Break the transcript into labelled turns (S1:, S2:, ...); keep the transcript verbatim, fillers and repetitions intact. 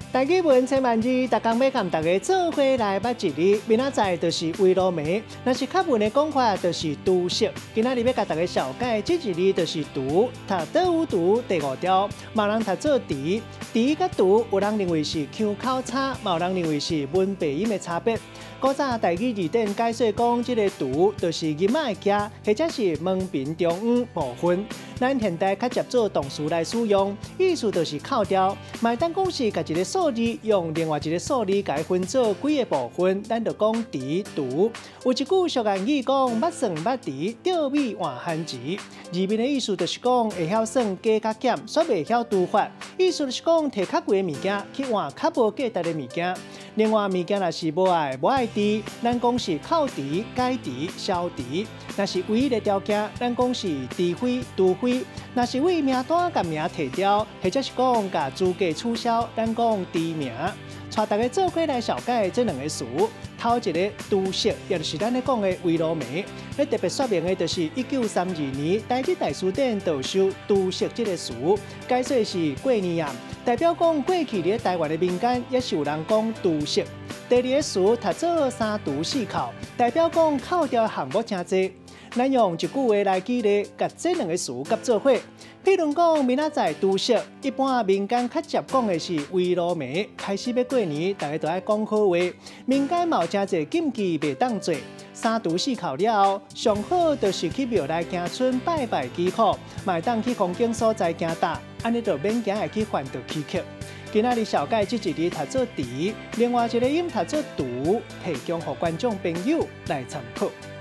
S1: 大家文千万字，大家要跟大家做伙来捌一字。明仔载就是围炉暝，若是较文的讲法，就是除夕。今仔日要甲大家小解这一字，就是除。读倒有除第五条，嘛人读做除。除甲除，有人认为是腔口差，嘛有人认为是文白音的差别。古早台语字典解说讲，这个除就是银仔的夹，或者是门平中央部分。咱现代较接做动词来使用，意思就是扣掉。嘛当讲是甲一个数字用另外一个数字改分做几个部分，咱就讲除除。有一句俗谚语讲：捌算捌除，吊米换番薯。字面的意思就是讲会晓算加甲减，却袂晓除法。意思就是讲摕较贵的物件去换较无价值的物件。另外物件若是无爱无爱除，咱讲是扣除、改除、消除。若是唯一的条件，咱讲是除非、除非。若是为名单甲名摕掉，或者是讲甲资格取消，咱讲除名。带大家做伙来小解这两个词。头一个除夕，也就是咱咧讲的围炉暝。咧特别说明的，就是一九三二年台北大书店导收除夕这个词，解说是过年夜，代表讲过去咧台湾的民间也是有人讲除夕。第二个词读做三除四扣，代表讲扣掉的项目真多。咱用一句话来举例，甲这两个词夹做伙。譬如讲，明仔载除夕，一般民间较常讲的是围炉暝，开始要过年，大家都爱讲好话。民间嘛有真侪禁忌袂当做，三除四扣了后，上好就是去庙内行村拜拜祈福，嘛当去风景所在行踏，安尼就免惊会去犯到崎徛。今仔日小解这一字读做除，另外一个音读做除，提供给观众朋友来参考。